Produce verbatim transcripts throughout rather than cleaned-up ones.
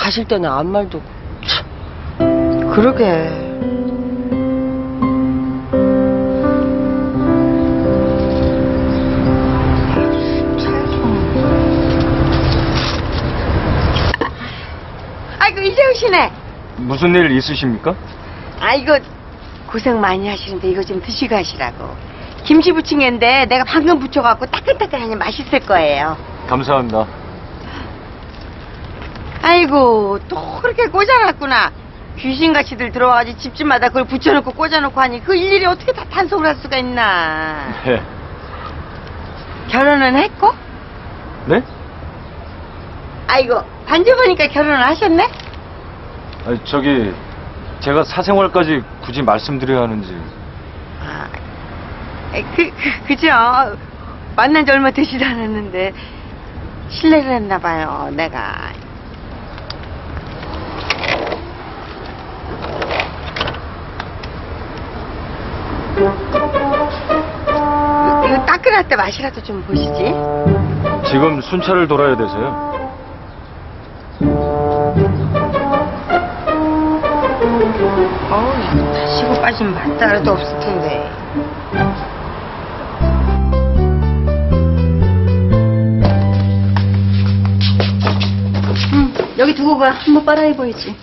가실 때는 아무 말도. 참. 그러게. 아이고 이제 오시네. 무슨 일 있으십니까? 아 이거 고생 많이 하시는데 이거 좀 드시고 하시라고. 김치 부침개인데 내가 방금 부쳐갖고 따끈따끈하니 맛있을 거예요. 감사합니다. 아이고 또 그렇게 꽂아놨구나. 귀신같이들 들어와가지고 집집마다 그걸 붙여놓고 꽂아놓고 하니 그 일일이 어떻게 다 탄속을 할 수가 있나. 네. 결혼은 했고? 네? 아이고 반지 보니까 결혼을 하셨네? 아니, 저기 제가 사생활까지 굳이 말씀드려야 하는지. 아, 그, 그, 그죠. 만난 지 얼마 되지도 않았는데 실례를 했나 봐요 내가. 이거 따끈할 때 맛이라도 좀 보시지. 지금 순찰을 돌아야 돼서요. 어우 이거 다시고 빠지면 맛다라도 없을 텐데. 응, 여기 두고 가. 한번 빨아 입어야지.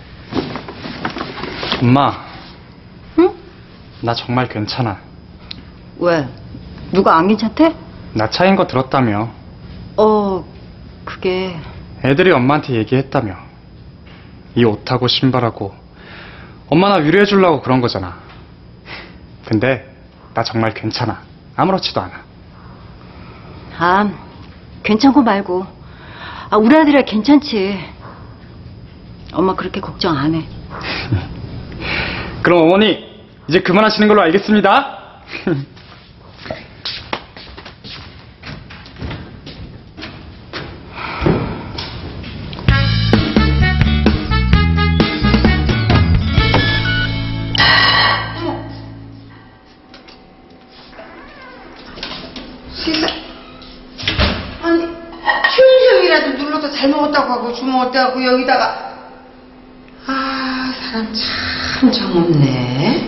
엄마. 응? 나 정말 괜찮아. 왜? 누가 안 괜찮대? 나 차인 거 들었다며. 어, 그게... 애들이 엄마한테 얘기했다며. 이 옷하고 신발하고 엄마 나 위로해 주려고 그런 거잖아. 근데 나 정말 괜찮아. 아무렇지도 않아. 아, 괜찮고 말고. 아, 우리 아들이야 괜찮지. 엄마 그렇게 걱정 안 해. 그럼 어머니 이제 그만하시는 걸로 알겠습니다. 세상. 아니 휴일형이라도 눌러서 잘 먹었다고 하고 주먹었다고 하고 여기다가. 아 사람 참 정없네.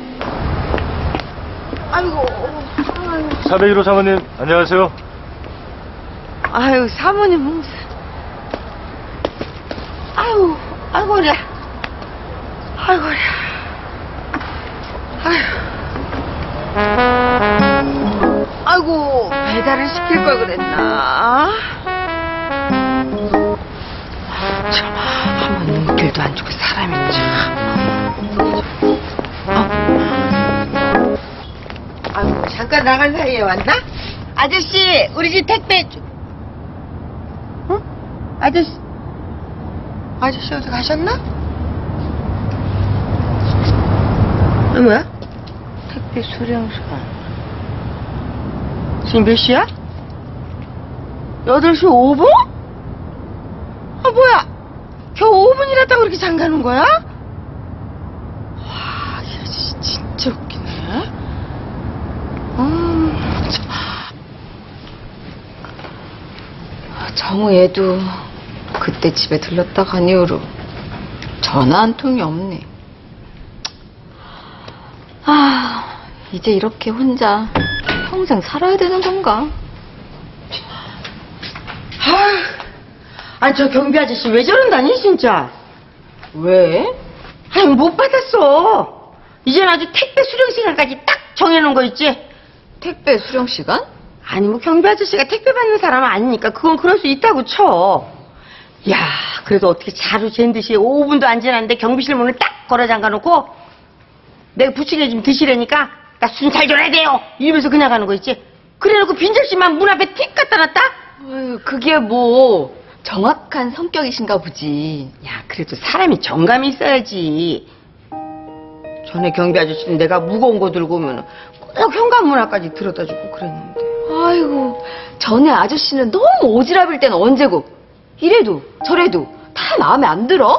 아이고. 사백일 호 사모님 안녕하세요. 아유 사모님 무슨. 아유 아이고야. 아이고야. 아유. 아이고 배달을 시킬 걸 그랬나. 참 한번 눈길도 안 주고 사람이 참. 어? 아이고 잠깐 나간 사이에 왔나? 아저씨 우리 집 택배 주... 응? 아저씨 아저씨 어디 가셨나? 어, 뭐야? 택배 수령소가 지금 몇 시야? 여덟 시 오 분? 아 뭐야 겨우 오 분이라도 그렇게 잠가는 거야? 와 이 아저씨 진짜 웃기네. 음, 참. 정우 얘도 그때 집에 들렀다 간 이후로 전화 한 통이 없네. 아, 이제 이렇게 혼자 평생 살아야 되는 건가? 아휴, 아니 저 경비 아저씨 왜 저런다니 진짜. 왜? 아니 못 받았어. 이젠 아주 택배 수령 시간까지 딱 정해놓은 거 있지. 택배 수령 시간? 아니 뭐 경비 아저씨가 택배 받는 사람은 아니니까 그건 그럴 수 있다고 쳐. 야 그래도 어떻게 자루 잰 듯이 오 분도 안 지났는데 경비실 문을 딱 걸어 잠가놓고 내가 부침개 좀 드시라니까 나 순찰 좀 해야 돼요 이러면서 그냥 가는 거 있지. 그래놓고 빈절씨만 문 앞에 틱 갖다 놨다. 아유, 그게 뭐 정확한 성격이신가 보지. 야 그래도 사람이 정감이 있어야지. 전에 경비 아저씨는 내가 무거운 거 들고 오면 꼭 현관문 앞까지 들여다주고 그랬는데. 아이고, 전에 아저씨는 너무 오지랖일 땐 언제고 이래도 저래도 다 마음에 안 들어?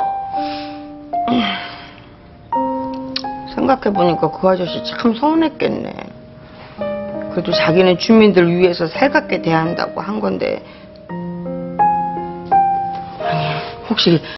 생각해보니까 그 아저씨 참 서운했겠네. 그래도 자기는 주민들 위해서 살갑게 대한다고 한 건데. 아니 혹시